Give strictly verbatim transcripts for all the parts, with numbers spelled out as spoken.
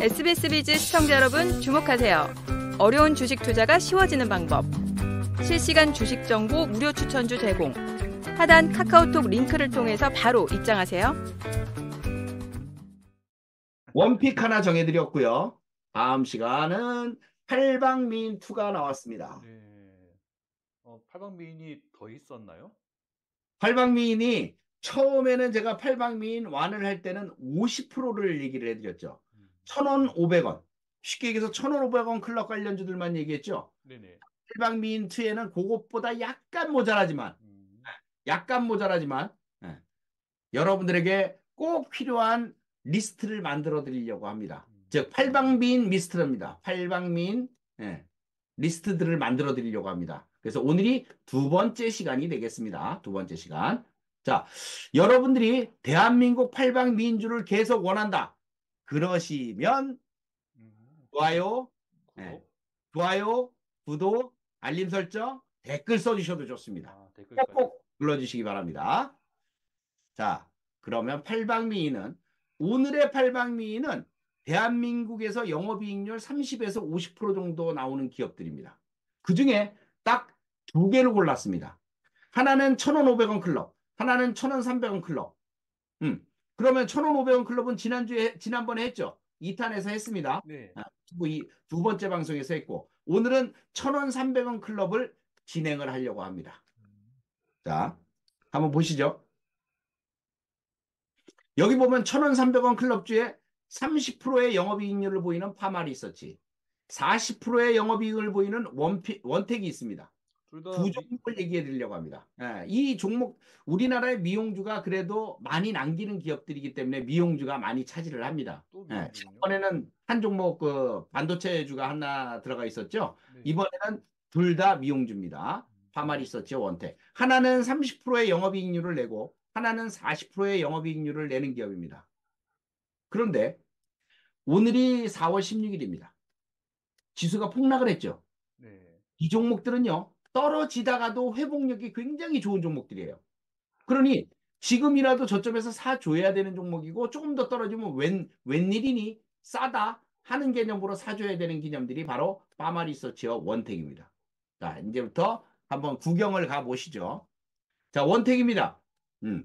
에스비에스 비즈 시청자 여러분 주목하세요. 어려운 주식 투자가 쉬워지는 방법. 실시간 주식 정보 무료 추천주 제공. 하단 카카오톡 링크를 통해서 바로 입장하세요. 원픽 하나 정해드렸고요. 다음 시간은 팔방미인이가 나왔습니다. 네. 어, 팔방미인이 더 있었나요? 팔방미인이 처음에는 제가 팔방미인 일을 할 때는 오십 퍼센트를 얘기를 해드렸죠. 음. 천 원, 오백 원. 쉽게 얘기해서 천 원, 오백 원 클럽 관련주들만 얘기했죠. 네네. 팔방미인 이에는 그것보다 약간 모자라지만, 음. 약간 모자라지만, 예, 여러분들에게 꼭 필요한 리스트를 만들어 드리려고 합니다. 음. 즉, 팔방미인 리스트입니다. 팔방미인 예, 리스트들을 만들어 드리려고 합니다. 그래서 오늘이 두 번째 시간이 되겠습니다. 두 번째 시간. 자, 여러분들이 대한민국 팔방미인주를 계속 원한다. 그러시면 음. 좋아요, 구독. 예, 좋아요, 구독, 알림 설정, 댓글 써주셔도 좋습니다. 아, 댓글까지. 꼭꼭 눌러주시기 바랍니다. 자, 그러면 팔방미인은 오늘의 팔방미인은 대한민국에서 영업이익률 삼십에서 오십 퍼센트 정도 나오는 기업들입니다. 그 중에 딱 두 개를 골랐습니다. 하나는 천 원, 오백 원 클럽, 하나는 천 원, 삼백 원 클럽. 음, 그러면 천 원, 오백 원 클럽은 지난주에, 지난번에 했죠. 이 탄에서 했습니다. 네. 아, 이 두 번째 방송에서 했고, 오늘은 천 원, 삼백 원 클럽을 진행을 하려고 합니다. 자, 한번 보시죠. 여기 보면 천 원, 삼백 원 클럽주에 삼십 퍼센트의 영업이익률을 보이는 파마리서치, 사십 퍼센트의 영업이익을 보이는 원피, 원택이 있습니다. 둘 다 두 미... 종목을 얘기해 드리려고 합니다. 예, 이 종목, 우리나라의 미용주가 그래도 많이 남기는 기업들이기 때문에 미용주가 많이 차지를 합니다. 또 예, 미용주군요. 이번에는 한 종목 그 반도체주가 하나 들어가 있었죠. 네. 이번에는 둘 다 미용주입니다. 파마리서치 원택. 하나는 삼십 퍼센트의 영업이익률을 내고 하나는 사십 퍼센트의 영업이익률을 내는 기업입니다. 그런데 오늘이 사월 십육일입니다. 지수가 폭락을 했죠. 네. 이 종목들은요, 떨어지다가도 회복력이 굉장히 좋은 종목들이에요. 그러니 지금이라도 저점에서 사줘야 되는 종목이고 조금 더 떨어지면 웬, 웬일이니 싸다 하는 개념으로 사줘야 되는 기념들이 바로 파마리서치와 원택입니다. 자, 이제부터 한번 구경을 가보시죠. 자, 원택입니다. 음.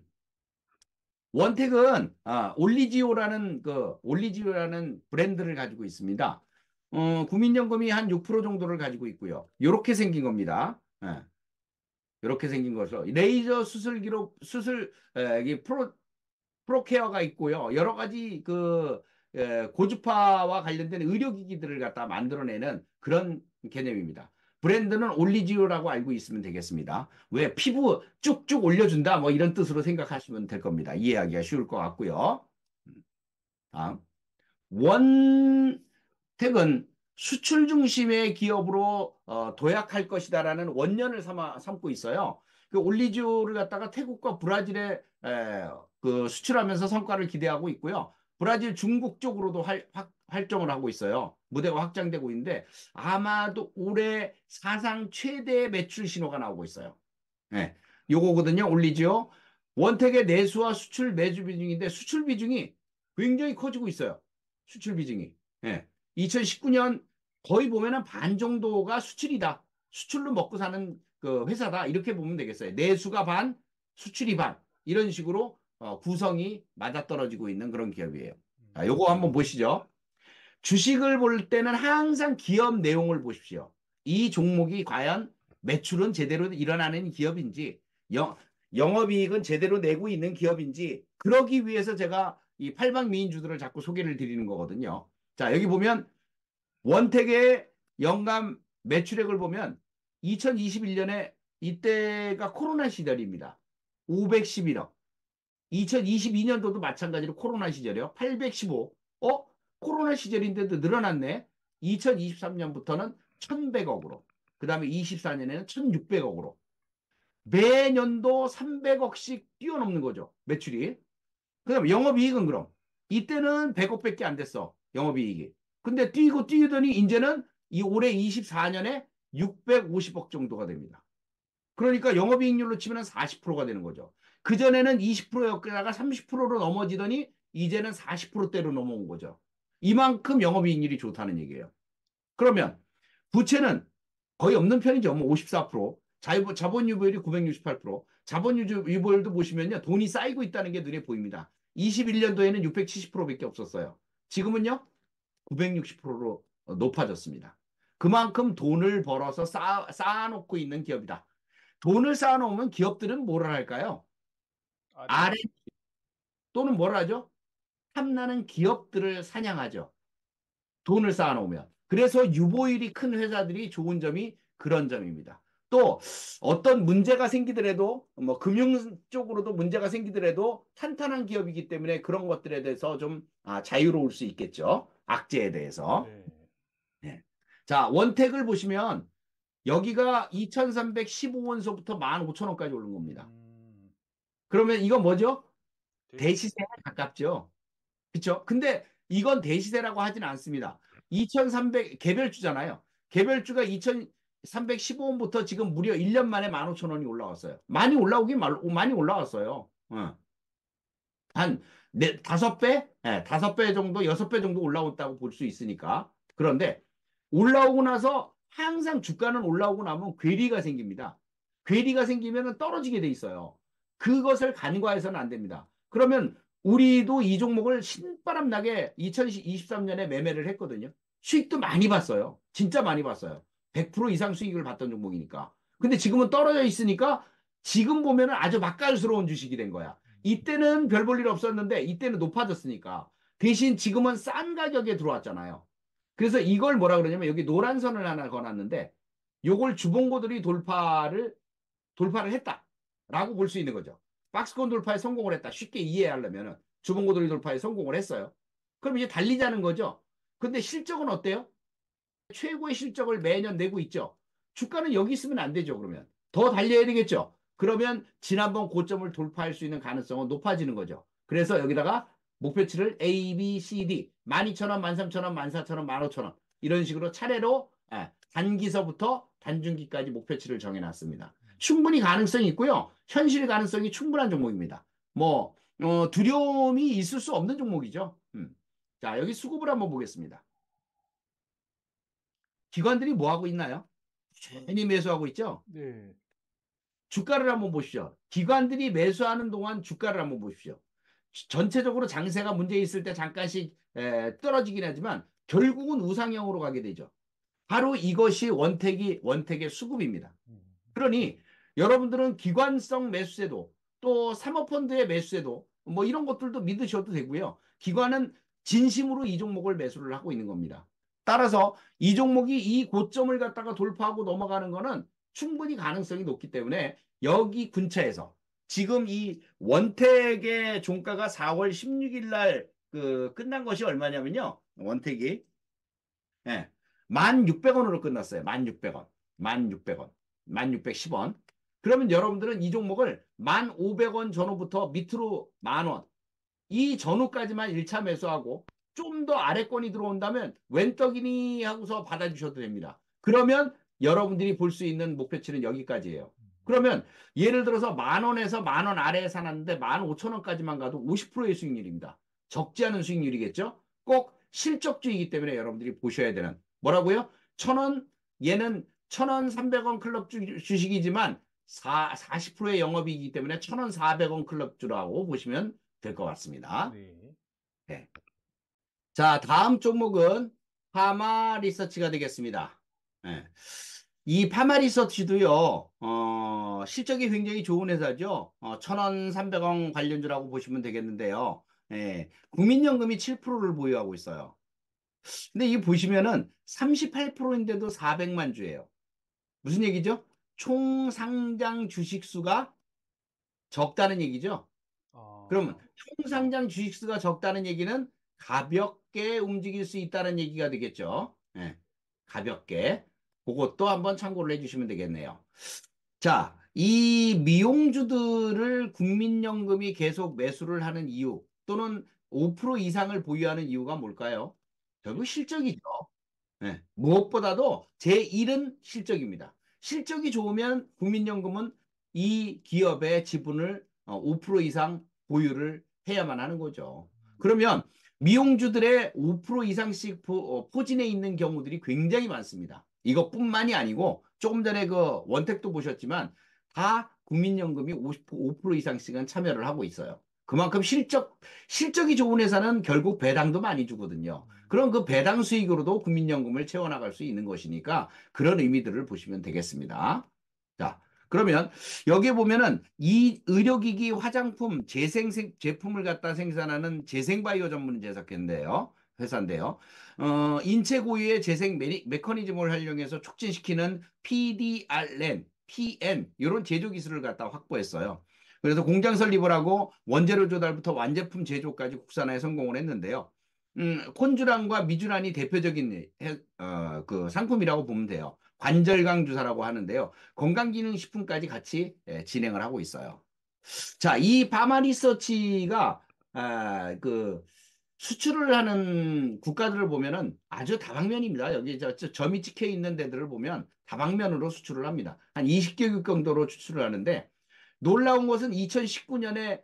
원택은 아, 올리지오라는 그 올리지오라는 브랜드를 가지고 있습니다. 어, 국민연금이 한 육 퍼센트 정도를 가지고 있고요. 이렇게 생긴 겁니다. 예. 이렇게 생긴 거죠. 레이저 수술기로 수술 에, 이 프로 프로케어가 있고요. 여러 가지 그 에, 고주파와 관련된 의료기기들을 갖다 만들어내는 그런 개념입니다. 브랜드는 올리지오라고 알고 있으면 되겠습니다. 왜 피부 쭉쭉 올려준다 뭐 이런 뜻으로 생각하시면 될 겁니다. 이해하기가 쉬울 것 같고요. 다음 원택은 수출 중심의 기업으로 어, 도약할 것이다라는 원년을 삼아, 삼고 있어요. 그 올리지오를 갖다가 태국과 브라질에 에, 그 수출하면서 성과를 기대하고 있고요. 브라질, 중국 쪽으로도 활, 확, 활정을 하고 있어요. 무대가 확장되고 있는데 아마도 올해 사상 최대 매출 신호가 나오고 있어요. 네, 요거거든요. 올리지오. 원택의 내수와 수출 매주 비중인데 수출 비중이 굉장히 커지고 있어요. 수출 비중이. 예. 이천십구 년 거의 보면은 반 정도가 수출이다. 수출로 먹고 사는 그 회사다. 이렇게 보면 되겠어요. 내수가 반, 수출이 반. 이런 식으로 어, 구성이 맞아떨어지고 있는 그런 기업이에요. 자, 요거 한번 보시죠. 주식을 볼 때는 항상 기업 내용을 보십시오. 이 종목이 과연 매출은 제대로 일어나는 기업인지, 영, 영업이익은 제대로 내고 있는 기업인지, 그러기 위해서 제가 이 팔방미인주들을 자꾸 소개를 드리는 거거든요. 자, 여기 보면 원택의 연간 매출액을 보면 이천이십일 년에 이때가 코로나 시절입니다. 오백십일억. 이천이십이 년도도 마찬가지로 코로나 시절이요. 팔백십오. 어? 코로나 시절인데도 늘어났네. 이천이십삼 년부터는 천백억으로. 그 다음에 이십사 년에는 천육백억으로. 매년도 삼백억씩 뛰어넘는 거죠. 매출이. 그 다음에 영업이익은 그럼. 이때는 백억밖에 안 됐어. 영업이익이. 근데 뛰고 뛰더니 이제는 이 올해 이십사 년에 육백오십억 정도가 됩니다. 그러니까 영업이익률로 치면 사십 퍼센트가 되는 거죠. 그전에는 이십 퍼센트였다가 삼십 퍼센트로 넘어지더니 이제는 사십 퍼센트대로 넘어온 거죠. 이만큼 영업이익률이 좋다는 얘기예요. 그러면 부채는 거의 없는 편이죠. 뭐 오십사 퍼센트. 자유, 자본 유보율이 구백육십팔 퍼센트. 자본 유보율도 보시면요. 돈이 쌓이고 있다는 게 눈에 보입니다. 이십일 년도에는 육백칠십 퍼센트밖에 없었어요. 지금은요. 구백육십 퍼센트로 높아졌습니다. 그만큼 돈을 벌어서 쌓아, 쌓아놓고 있는 기업이다. 돈을 쌓아놓으면 기업들은 뭐를 할까요? 아래. 아래 또는 뭘 하죠? 탐나는 기업들을 사냥하죠. 돈을 쌓아놓으면. 그래서 유보율이 큰 회사들이 좋은 점이 그런 점입니다. 또 어떤 문제가 생기더라도 뭐 금융 쪽으로도 문제가 생기더라도 탄탄한 기업이기 때문에 그런 것들에 대해서 좀 아, 자유로울 수 있겠죠. 악재에 대해서. 네. 네. 자, 원택을 보시면 여기가 이천삼백십오 원서부터 만 오천 원까지 오른 겁니다. 음, 그러면 이건 뭐죠? 대시. 대시세에 가깝죠. 그렇죠? 근데 이건 대시세라고 하진 않습니다. 이천삼백 개별주잖아요. 개별주가 이천삼백십오 원부터 지금 무려 일 년 만에 만 오천 원이 올라왔어요. 많이 올라오긴 말, 많이 올라왔어요. 어. 한 네, 다섯 배, 네, 다섯 배 정도, 여섯 배 정도 올라왔다고 볼 수 있으니까. 그런데 올라오고 나서 항상 주가는 올라오고 나면 괴리가 생깁니다. 괴리가 생기면 떨어지게 돼 있어요. 그것을 간과해서는 안 됩니다. 그러면 우리도 이 종목을 신바람 나게 이천이십삼 년에 매매를 했거든요. 수익도 많이 봤어요. 진짜 많이 봤어요. 백 퍼센트 이상 수익을 봤던 종목이니까. 근데 지금은 떨어져 있으니까 지금 보면은 아주 맛깔스러운 주식이 된 거야. 이때는 별 볼 일 없었는데 이때는 높아졌으니까. 대신 지금은 싼 가격에 들어왔잖아요. 그래서 이걸 뭐라 그러냐면 여기 노란 선을 하나 그어놨는데 요걸 주봉고들이 돌파를 돌파를 했다라고 볼 수 있는 거죠. 박스권 돌파에 성공을 했다. 쉽게 이해하려면 주봉고들이 돌파에 성공을 했어요. 그럼 이제 달리자는 거죠. 근데 실적은 어때요? 최고의 실적을 매년 내고 있죠. 주가는 여기 있으면 안 되죠. 그러면 더 달려야 되겠죠. 그러면 지난번 고점을 돌파할 수 있는 가능성은 높아지는 거죠. 그래서 여기다가 목표치를 A, B, C, D 만 이천 원, 만 삼천 원, 만 사천 원, 만 오천 원 이런 식으로 차례로 단기서부터 단중기까지 목표치를 정해놨습니다. 충분히 가능성이 있고요. 현실 가능성이 충분한 종목입니다. 뭐 어, 두려움이 있을 수 없는 종목이죠. 음. 자, 여기 수급을 한번 보겠습니다. 기관들이 뭐 하고 있나요? 괜히 매수하고 있죠? 네. 주가를 한번 보십시오. 기관들이 매수하는 동안 주가를 한번 보십시오. 전체적으로 장세가 문제 있을 때 잠깐씩 에, 떨어지긴 하지만 결국은 우상향으로 가게 되죠. 바로 이것이 원택이 원택의 수급입니다. 음, 그러니 여러분들은 기관성 매수세도 또 사모펀드의 매수세도 뭐 이런 것들도 믿으셔도 되고요. 기관은 진심으로 이 종목을 매수를 하고 있는 겁니다. 따라서 이 종목이 이 고점을 갖다가 돌파하고 넘어가는 거는 충분히 가능성이 높기 때문에 여기 근처에서 지금 이 원택의 종가가 사월 십육일 날 그 끝난 것이 얼마냐면요. 원택이 예. 만 육백 원으로 끝났어요. 만 육백 원. 만 육백 원. 만 육백십 원. 그러면 여러분들은 이 종목을 만 오백 원 전후부터 밑으로 만 원. 이 전후까지만 일 차 매수하고 좀 더 아래권이 들어온다면 웬 떡이니 하고서 받아주셔도 됩니다. 그러면 여러분들이 볼 수 있는 목표치는 여기까지예요. 그러면 예를 들어서 만 원에서 만 원 아래에 사놨는데 만 오천 원까지만 가도 오십 퍼센트의 수익률입니다. 적지 않은 수익률이겠죠? 꼭 실적주이기 때문에 여러분들이 보셔야 되는 뭐라고요? 천 원, 얘는 천 원 삼백 원 클럽 주, 주식이지만 사십 퍼센트의 영업이기 때문에 천 원 사백 원 클럽 주라고 보시면 될 것 같습니다. 네. 네. 자, 다음 종목은 파마 리서치가 되겠습니다. 네. 이 파마 리서치도요, 어, 실적이 굉장히 좋은 회사죠. 어, 천 원 삼백 원 관련주라고 보시면 되겠는데요. 네. 국민연금이 칠 퍼센트를 보유하고 있어요. 근데 이 보시면은 삼십팔 퍼센트인데도 사백만 주예요. 무슨 얘기죠? 총 상장 주식 수가 적다는 얘기죠. 아, 그러면 총 상장 주식 수가 적다는 얘기는 가볍게 움직일 수 있다는 얘기가 되겠죠. 네, 가볍게. 그것도 한번 참고를 해주시면 되겠네요. 자, 이 미용주들을 국민연금이 계속 매수를 하는 이유 또는 오 퍼센트 이상을 보유하는 이유가 뭘까요? 결국 실적이죠. 네, 무엇보다도 제일은 실적입니다. 실적이 좋으면 국민연금은 이 기업의 지분을 오 퍼센트 이상 보유를 해야만 하는 거죠. 그러면 미용주들의 오 퍼센트 이상씩 포, 어, 포진해 있는 경우들이 굉장히 많습니다. 이것뿐만이 아니고 조금 전에 그 원택도 보셨지만 다 국민연금이 오십, 오 퍼센트 이상씩은 참여를 하고 있어요. 그만큼 실적, 실적이 좋은 회사는 결국 배당도 많이 주거든요. 그럼 그 배당 수익으로도 국민연금을 채워나갈 수 있는 것이니까 그런 의미들을 보시면 되겠습니다. 자, 그러면 여기에 보면은 이 의료기기 화장품 재생 생- 제품을 갖다 생산하는 재생바이오 전문 제작회인데요. 회사인데요. 어, 인체 고유의 재생 메리, 메커니즘을 활용해서 촉진시키는 피디알엔, 피엔 이런 제조 기술을 갖다 확보했어요. 그래서 공장 설립을 하고 원재료 조달부터 완제품 제조까지 국산화에 성공을 했는데요. 음, 콘주란과 미주란이 대표적인 해- 어, 그 상품이라고 보면 돼요. 관절강 주사라고 하는데요. 건강기능식품까지 같이 예, 진행을 하고 있어요. 자, 이 바마 리서치가 아, 그 수출을 하는 국가들을 보면은 아주 다방면입니다. 여기 저, 저 점이 찍혀 있는 데들을 보면 다방면으로 수출을 합니다. 한 이십 개국 정도로 수출을 하는데 놀라운 것은 이천십구 년에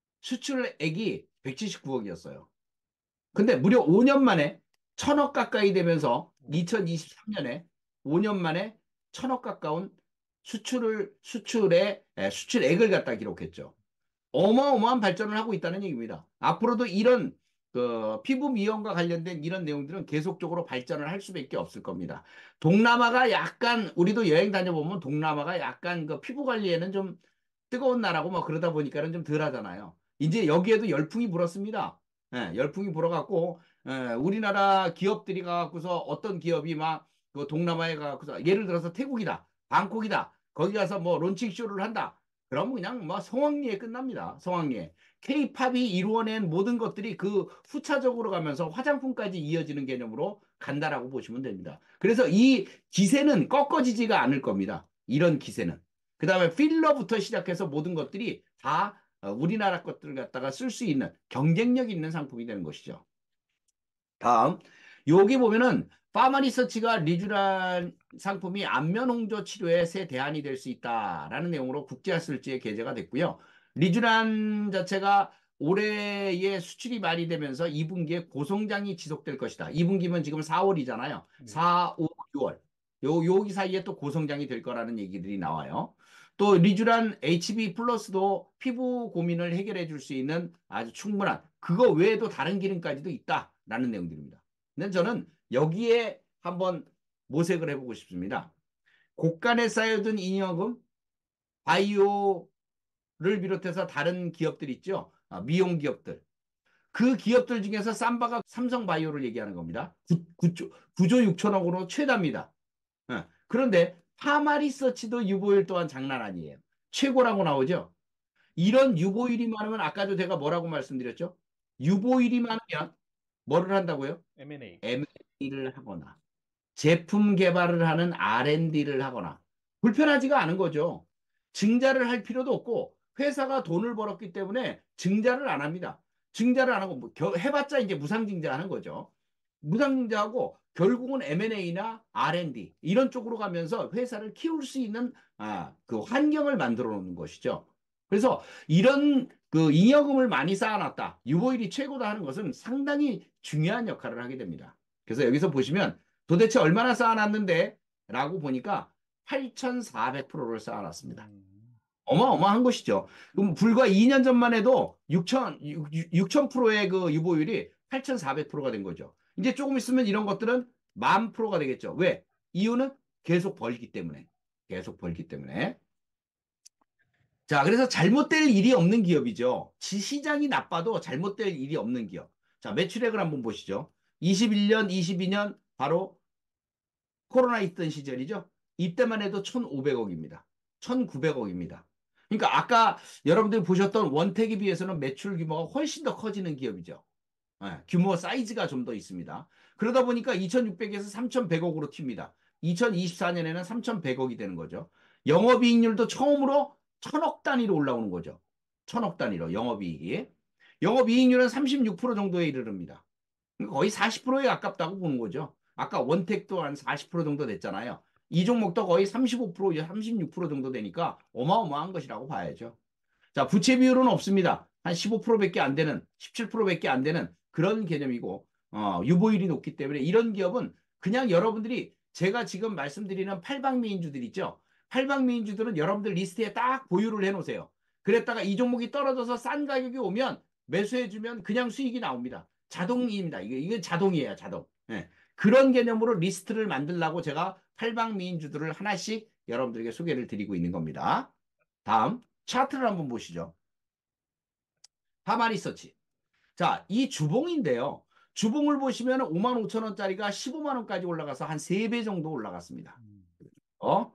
수출액이 백칠십구억이었어요. 근데 무려 오 년 만에 천억 가까이 되면서 이천이십삼 년에 오 년 만에 천억 가까운 수출을 수출의 에, 수출액을 갖다 기록했죠. 어마어마한 발전을 하고 있다는 얘기입니다. 앞으로도 이런 그 피부 미용과 관련된 이런 내용들은 계속적으로 발전을 할 수밖에 없을 겁니다. 동남아가 약간 우리도 여행 다녀보면 동남아가 약간 그 피부 관리에는 좀 뜨거운 나라고 막 그러다 보니까는 좀 덜 하잖아요. 이제 여기에도 열풍이 불었습니다. 예, 열풍이 불어갖고 예, 우리나라 기업들이 가갖고서 어떤 기업이 막 그 동남아에 가갖고서 예를 들어서 태국이다, 방콕이다, 거기 가서 뭐 론칭 쇼를 한다. 그럼 그냥 뭐 성황리에 끝납니다. 성황리에. 케이팝이 이루어낸 모든 것들이 그 후차적으로 가면서 화장품까지 이어지는 개념으로 간다라고 보시면 됩니다. 그래서 이 기세는 꺾어지지가 않을 겁니다. 이런 기세는. 그 다음에 필러부터 시작해서 모든 것들이 다 어, 우리나라 것들을 갖다가 쓸 수 있는 경쟁력 있는 상품이 되는 것이죠. 다음, 여기 보면은 파마 리서치가 리쥬란 상품이 안면 홍조 치료의 새 대안이 될 수 있다라는 내용으로 국제학술지에 게재가 됐고요. 리쥬란 자체가 올해에 수출이 많이 되면서 이 분기에 고성장이 지속될 것이다. 이 분기면 지금 사월이잖아요. 네. 사, 오, 유월. 요, 여기 사이에 또 고성장이 될 거라는 얘기들이 나와요. 또 리쥬란 에이치비 플러스도 피부 고민을 해결해 줄 수 있는 아주 충분한 그거 외에도 다른 기능까지도 있다라는 내용들입니다. 근데 저는 여기에 한번 모색을 해보고 싶습니다. 곳간에 쌓여둔 잉여금, 바이오를 비롯해서 다른 기업들 있죠. 아, 미용 기업들. 그 기업들 중에서 삼바가 삼성바이오를 얘기하는 겁니다. 구, 조 구조 육천억으로 최다입니다. 예. 그런데 파마리서치도 유보율 또한 장난 아니에요. 최고라고 나오죠. 이런 유보율이 많으면 아까도 제가 뭐라고 말씀드렸죠? 유보율이 많으면 뭐를 한다고요? 엠 앤 에이. 엠 앤 에이를 하거나 제품 개발을 하는 알 앤 디를 하거나 불편하지가 않은 거죠. 증자를 할 필요도 없고 회사가 돈을 벌었기 때문에 증자를 안 합니다. 증자를 안 하고 뭐 겨- 해봤자 이제 무상증자하는 거죠. 무상증자하고 결국은 엠 앤 에이나 알 앤 디 이런 쪽으로 가면서 회사를 키울 수 있는 아, 그 환경을 만들어 놓는 것이죠. 그래서 이런 그 잉여금을 많이 쌓아놨다. 유보율이 최고다 하는 것은 상당히 중요한 역할을 하게 됩니다. 그래서 여기서 보시면 도대체 얼마나 쌓아놨는데? 라고 보니까 팔천사백 퍼센트를 쌓아놨습니다. 음. 어마어마한 것이죠. 그럼 불과 이 년 전만 해도 육천, 육천 퍼센트의 그 유보율이 팔천사백 퍼센트가 된 거죠. 이제 조금 있으면 이런 것들은 만 퍼센트가 되겠죠. 왜? 이유는 계속 벌기 때문에. 계속 벌기 때문에. 자, 그래서 잘못될 일이 없는 기업이죠. 지 시장이 나빠도 잘못될 일이 없는 기업. 자, 매출액을 한번 보시죠. 이십일 년, 이십이 년 바로 코로나 있던 시절이죠. 이때만 해도 천오백억입니다. 천구백억입니다. 그러니까 아까 여러분들이 보셨던 원택에 비해서는 매출 규모가 훨씬 더 커지는 기업이죠. 예, 규모 사이즈가 좀 더 있습니다. 그러다 보니까 이천육백에서 삼천백억으로 튑니다. 이천이십사 년에는 삼천백억이 되는 거죠. 영업이익률도 처음으로 천억 단위로 올라오는 거죠. 천억 단위로 영업이익이. 영업이익률은 삼십육 퍼센트 정도에 이르릅니다. 그러니까 거의 사십 퍼센트에 가깝다고 보는 거죠. 아까 원택도 한 사십 퍼센트 정도 됐잖아요. 이 종목도 거의 삼십오 퍼센트, 삼십육 퍼센트 정도 되니까 어마어마한 것이라고 봐야죠. 자, 부채 비율은 없습니다. 한 십오 퍼센트밖에 안 되는, 십칠 퍼센트밖에 안 되는 그런 개념이고 어, 유보율이 높기 때문에 이런 기업은 그냥 여러분들이 제가 지금 말씀드리는 팔방미인주들 있죠. 팔방미인주들은 여러분들 리스트에 딱 보유를 해놓으세요. 그랬다가 이 종목이 떨어져서 싼 가격이 오면 매수해주면 그냥 수익이 나옵니다. 자동입니다. 이게, 이게 자동이에요. 자동. 네. 그런 개념으로 리스트를 만들라고 제가 팔방미인주들을 하나씩 여러분들에게 소개를 드리고 있는 겁니다. 다음 차트를 한번 보시죠. 파마리서치. 자, 이 주봉인데요. 주봉을 보시면 오만 오천 원짜리가 십오만 원까지 올라가서 한 세 배 정도 올라갔습니다. 어?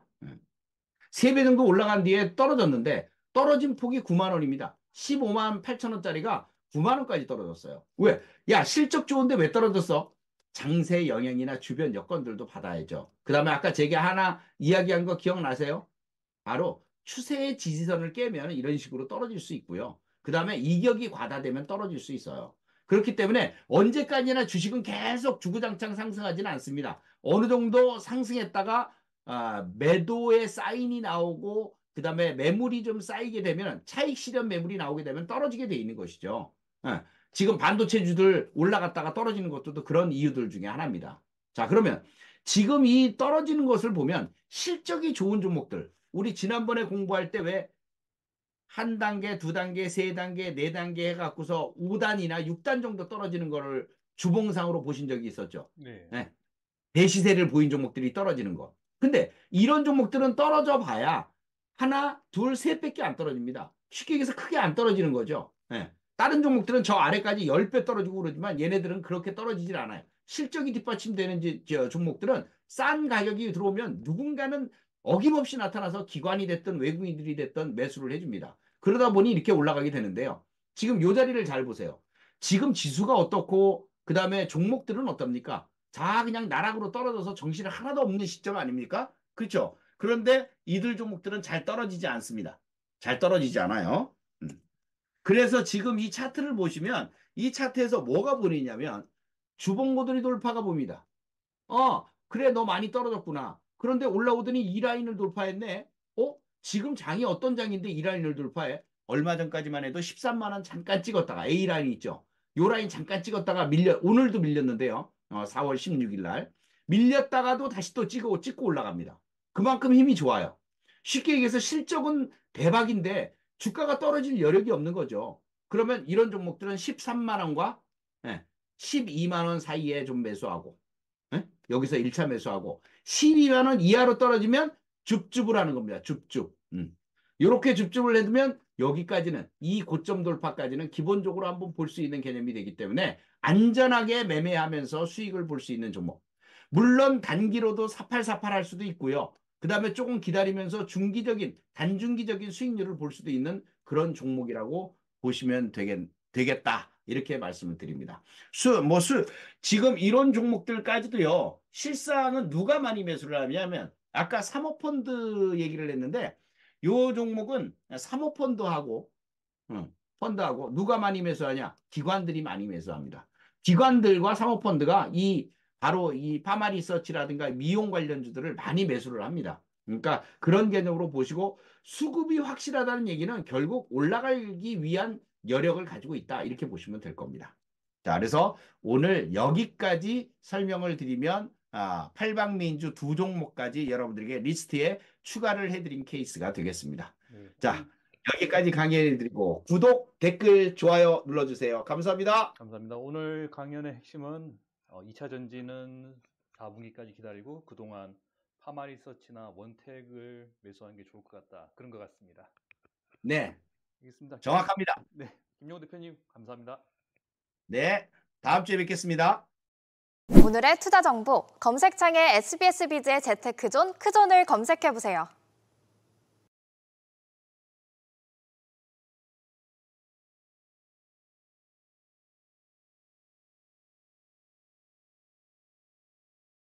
세 배 정도 올라간 뒤에 떨어졌는데 떨어진 폭이 구만 원입니다. 십오만 팔천 원짜리가 구만 원까지 떨어졌어요. 왜? 야, 실적 좋은데 왜 떨어졌어? 장세 영향이나 주변 여건들도 받아야죠. 그 다음에 아까 제가 하나 이야기한 거 기억나세요? 바로 추세의 지지선을 깨면 이런 식으로 떨어질 수 있고요. 그 다음에 이격이 과다되면 떨어질 수 있어요. 그렇기 때문에 언제까지나 주식은 계속 주구장창 상승하지는 않습니다. 어느 정도 상승했다가 아, 매도의 사인이 나오고 그 다음에 매물이 좀 쌓이게 되면 차익 실현 매물이 나오게 되면 떨어지게 돼 있는 것이죠. 예, 지금 반도체주들 올라갔다가 떨어지는 것도 그런 이유들 중에 하나입니다. 자, 그러면 지금 이 떨어지는 것을 보면 실적이 좋은 종목들, 우리 지난번에 공부할 때 왜 한 단계, 두 단계, 세 단계, 네 단계 해갖고서 오 단이나 육 단 정도 떨어지는 거를 주봉상으로 보신 적이 있었죠. 네. 네. 대시세를 보인 종목들이 떨어지는 거. 근데 이런 종목들은 떨어져 봐야 하나, 둘, 셋밖에 안 떨어집니다. 쉽게 얘기해서 크게 안 떨어지는 거죠. 네. 다른 종목들은 저 아래까지 십 배 떨어지고 그러지만 얘네들은 그렇게 떨어지질 않아요. 실적이 뒷받침되는 저 종목들은 싼 가격이 들어오면 누군가는 어김없이 나타나서 기관이 됐든 외국인들이 됐든 매수를 해줍니다. 그러다 보니 이렇게 올라가게 되는데요. 지금 이 자리를 잘 보세요. 지금 지수가 어떻고 그 다음에 종목들은 어떻습니까? 다 그냥 나락으로 떨어져서 정신이 하나도 없는 시점 아닙니까? 그렇죠? 그런데 이들 종목들은 잘 떨어지지 않습니다. 잘 떨어지지 않아요. 음. 그래서 지금 이 차트를 보시면 이 차트에서 뭐가 보이냐면 주봉 모듈이 돌파가 봅니다. 어, 그래 너 많이 떨어졌구나. 그런데 올라오더니 이 라인을 돌파했네. 어? 지금 장이 어떤 장인데 이 라인을 돌파해? 얼마 전까지만 해도 십삼만 원 잠깐 찍었다가 A 라인 있죠. 요 라인 잠깐 찍었다가 밀려 오늘도 밀렸는데요. 어, 사월 십육일 날 밀렸다가도 다시 또 찍고 찍고 올라갑니다. 그만큼 힘이 좋아요. 쉽게 얘기해서 실적은 대박인데 주가가 떨어질 여력이 없는 거죠. 그러면 이런 종목들은 십삼만 원과 네, 십이만 원 사이에 좀 매수하고 네? 여기서 일 차 매수하고 십이만 원 이하로 떨어지면 줍줍을 하는 겁니다. 줍줍. 음. 이렇게 줍줍을 해두면 여기까지는 이 고점 돌파까지는 기본적으로 한번 볼 수 있는 개념이 되기 때문에 안전하게 매매하면서 수익을 볼 수 있는 종목. 물론 단기로도 사팔사팔 할 수도 있고요. 그 다음에 조금 기다리면서 중기적인 단중기적인 수익률을 볼 수도 있는 그런 종목이라고 보시면 되겠, 되겠다. 이렇게 말씀을 드립니다. 수, 뭐 수, 지금 이런 종목들까지도요. 실상은 누가 많이 매수를 하냐면 아까 사모펀드 얘기를 했는데 요 종목은 사모펀드하고 응, 펀드하고 누가 많이 매수하냐? 기관들이 많이 매수합니다. 기관들과 사모펀드가 이 바로 이 파마리서치라든가 미용 관련주들을 많이 매수를 합니다. 그러니까 그런 개념으로 보시고 수급이 확실하다는 얘기는 결국 올라가기 위한 여력을 가지고 있다. 이렇게 보시면 될 겁니다. 자, 그래서 오늘 여기까지 설명을 드리면 아, 팔방미인주 두 종목까지 여러분들에게 리스트에 추가를 해드린 케이스가 되겠습니다. 네. 자, 여기까지 강의해드리고 구독, 댓글, 좋아요 눌러주세요. 감사합니다. 감사합니다. 오늘 강연의 핵심은 어, 이 차 전지는 사 분기까지 기다리고 그동안 파마리서치나 원택을 매수하는 게 좋을 것 같다. 그런 것 같습니다. 네, 알겠습니다. 정확합니다. 네, 김용호 대표님 감사합니다. 네, 다음 주에 뵙겠습니다. 오늘의 투자 정보, 검색창에 에스비에스 비즈의 재테크존, 크존을 검색해보세요.